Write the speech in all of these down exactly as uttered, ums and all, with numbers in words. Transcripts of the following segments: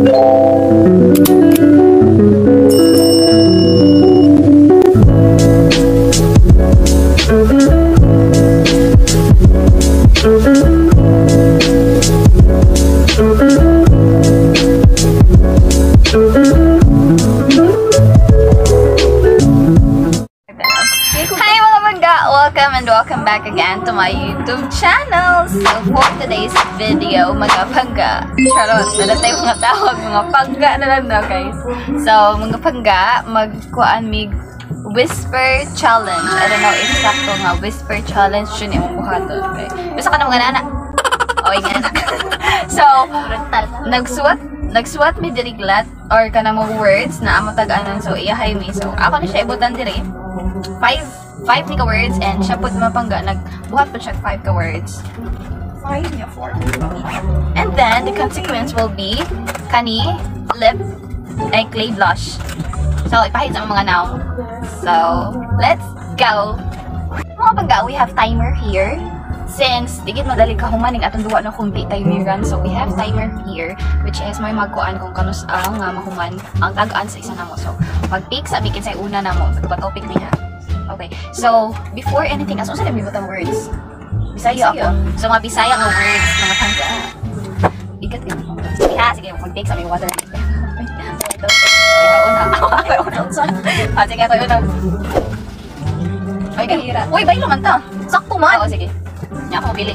Welcome and welcome back again to my YouTube channel. So for today's video, mga pangga. Charot, wala tayong mga tawag, mga pangga na lang daw guys. So mga pangga, magkuan mig whisper challenge. I don't know if sakto nga whisper challenge yun yung buhaton. Okay. Basta ka na mga nana. O, yung anak. So, nagsuwat nagsuwat mi diriglat or ka na mo words na amo tag-anon. So, iyahay mi. So, ako na siya ibutan diri. Five five ni ka words and siya po mapangga nagbuhat po siya five ka words. Five niya four. And then the consequence will be kani lip and clay blush. So ipahid sa mga now. So let's go. Mga pangga, we have timer here. Since digit madali ka humaning atong duwa na kung di timeran, so we have timer here which is may magkuan kung kanus ang nga mahuman ang tag-an sa isa namo. So pag pick sa bikin sa una namo, sa topic niya. Okay, so before anything else, ano sa dami butang words? Bisaya ako. So mga Bisaya nga words, mga pangga. Bigat yun. Sige ha, sige, mag-take sa may water. Ito, ikaw una. Ako una. Ah, sige, ako una. Ay, kahira. Uy, bailo man ta. Sakto man. Oo, sige. Niya ako mabili.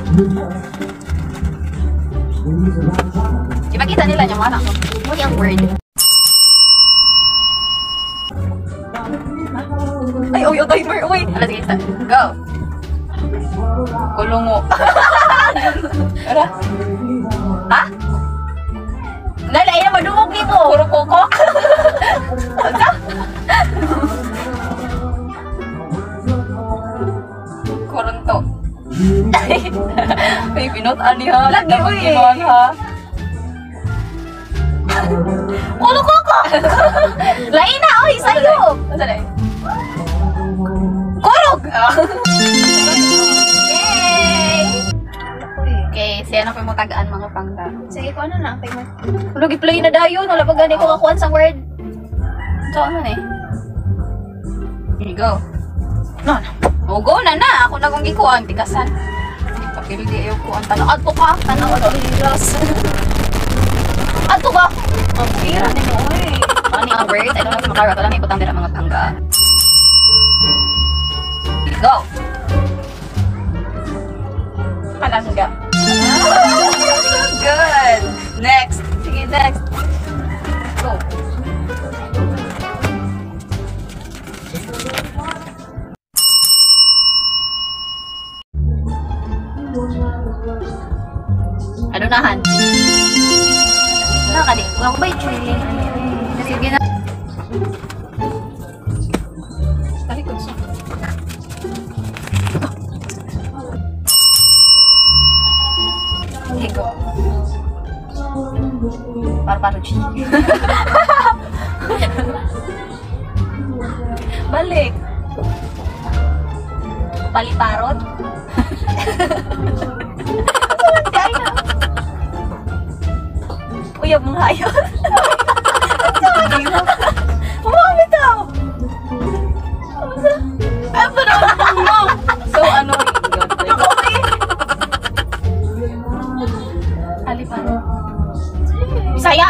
Ipakita nila yung anak ko. Muli ang word. Ay, uy, yung timer, uy! Alas, sige, go! Kulungo. Ara? Ha? Nalay na madumog ni mo! Puro kokok? Ano? Kurunto. Ay, pinutan niya. Lagi mo eh! Ha? Puro kokok! Lain na, uy, sa'yo! Ano na? Kurog! Yay! Okay, siya na po mo tagaan mga pangga. Sige, kung ano na ang timer? Kulog i-play na dayon. Wala pa gani ko kakuhan sa word. So, ano na eh? Here you go. No, no. O, go na na. Ako na kong ikuhan. Tigasan. Pakiligi yung kuhan. Tanaw. Ato ka. Tanaw. Tigas. Ato ka. Ang pira din mo eh. Ano ang word? I don't know if makarot. Wala na ikutang din ang mga pangga. Go! Palangga. Good! Next! Sige, next! Go! Ano nahan? Nakakali. Huwag ko ba i-trailing? Sige na. Talikod siya. Sige, go. Paru-paru siya. Balik. Paliparot. Uyab mong hayot. Umamit ako. Ano na mo? So, ano yun? Paliparot. Bisaya.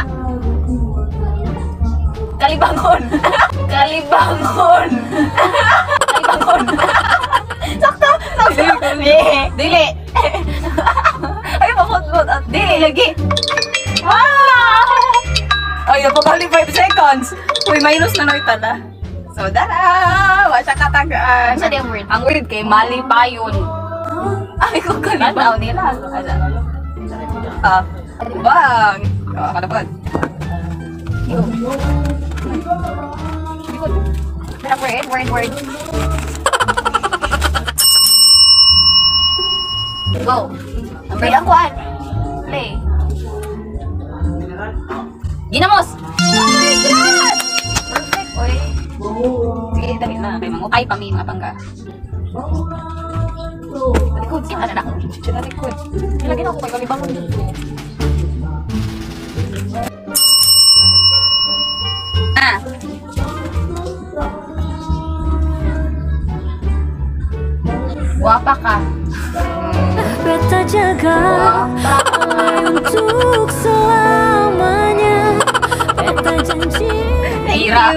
Kalibangon. Kalibangon. Kalibangon. Sakto. Sakto. Dili. Dili. Ay, makot-kot. Dili, lagi. Ah! Ay, napakali five seconds. Uy, minus na na itada. So, dara! Wala siya katagaan. Ano yung word? Ang word kay mali pa yun. Ay, kung kalibaw nila. Ah, bang! Ah, kalapad. Yun. Word, word, word. Go! Number ang kuhan. Play. Ginamos! Oh my God! Perfect, oy. Sige, dali na. Kaya mangukay pa may mga pangga. Talikod, siya ka na na. Talikod. Nilagyan ako kay kalibang mo. Paka. Peta jaga untuk selamanya. Peta janji. Hira.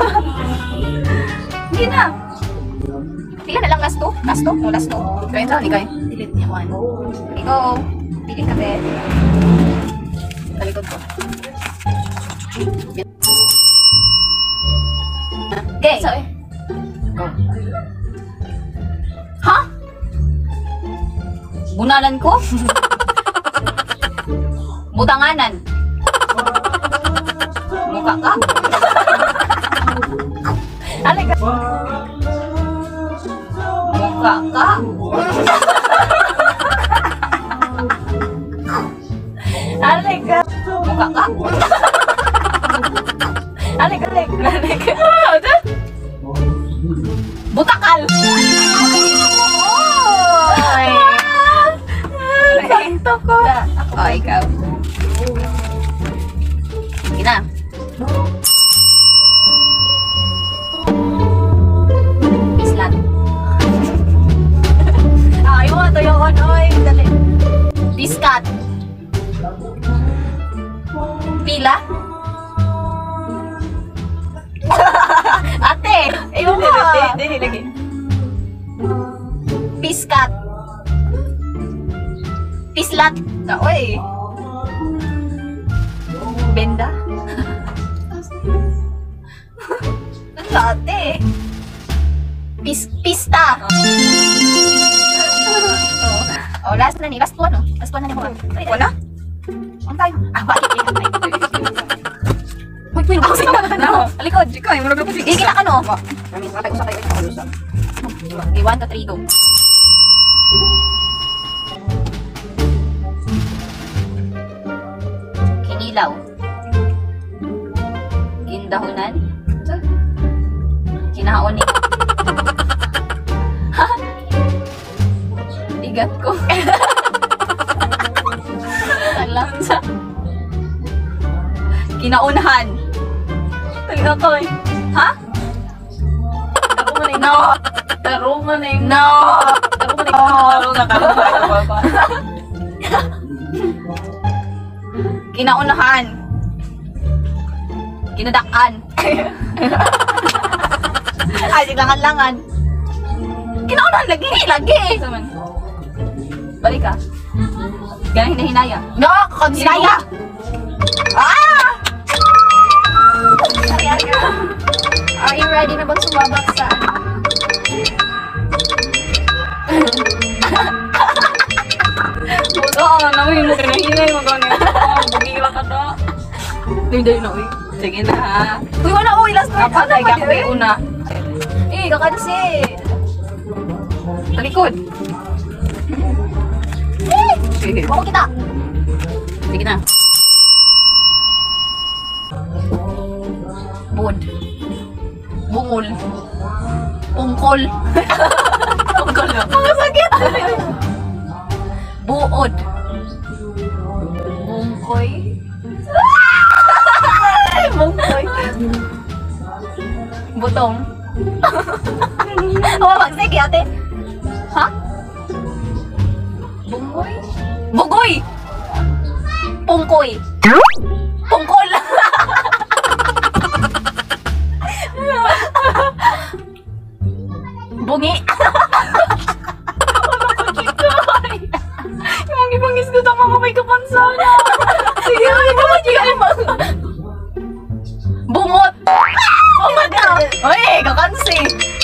Hindi na. Pila na lang last two? Last two? No, last two. Kain sa haligay. Delete niya one. Ikaw. Pili ka, be. Talikod ko. Okay. So, eh. Go. Ha? Bunalan ko? Butanganan. Buka ka? Alay ka. Buka ka? Alay ka. Buka ka? Alay ka, alay ka, alay ka. Butakal! Oy! Sakto ko. O, ikaw. Sige na. Islat. Ay, mo, ito yung on. Oy, dali. Diskat. Pila? Ate! Ayaw mo! Dili, lagi. Piskat. Pislat. Na, oy. Benda. Ano, ate? Pis, pista. Oh, last na ni. Last one, oh. Last one na ni mo. Wala? On time. Ah, bakit? Uy, pwede ko sila na. Alikod. Ikaw, yung mga kapatid. Gigila ka, no? Kami, matay ko sa kayo. Okay, one, two, three, go. Kinilaw. Gindahunan. Kinaon ni. Bigat ko. Alam sa. Kinaunahan. Talaga ko eh. Ha? Ako mo na yung no. Taro mo na yung no. Taro mo na yung taro na taro. Kinaunahan. Kinadakan. Ay, siglangan-langan. Kinaunahan lagi. Lagi. Balik ka. Ganang hinahinaya. No! Hinaya! Ah! Are you ready na bang sumabak sa oo, namin mo kinahinay mo gano'n. Bugila ka to. Hindi na, uy. Sige na, ha. Uy, wala, uy. Last word. Kapag ay kakabay una. Eh, kakansi. Talikod. Eh! Sige. Bako kita. Sige na. Bod. Bungol. Pungkol. Pungkol lang. Mga sakit. Buod. Bungkoy. Bungkoy. Butong. Oh, magsige ate. Ha? Bungkoy? Bugoy. Pungkoy. Pungkol. Bungi. Yung ibangis ko ito mga may kapansana. Sige, mga mga bungot. Oh my God. Uy, kakansi.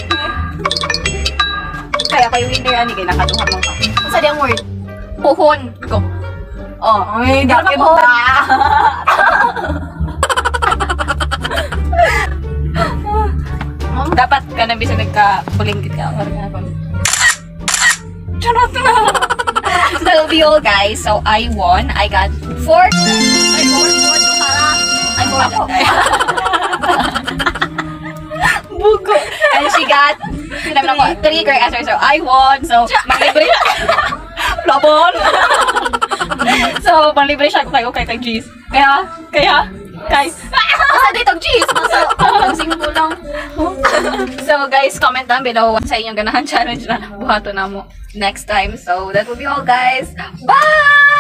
Kaya kayo hindi yan, kaya nakaduha lang ka. Ano sa diyang word? Puhon. Go. Oh, uy, daki mo. Dapat ka na bisa nagka-bulinggit ka. Charot na. So that'll be all, guys. So I won. I got four. I won four. I won. Buko. And she got three correct answers. So I won. So manglibre. Labon. So manglibre siya tayo kay kay G's. Kaya, kaya, kay. Asa dito G's? Masa, ang singko lang. So guys, comment down below sa inyong ganahan challenge na buhato na mo next time. So that will be all guys. Bye!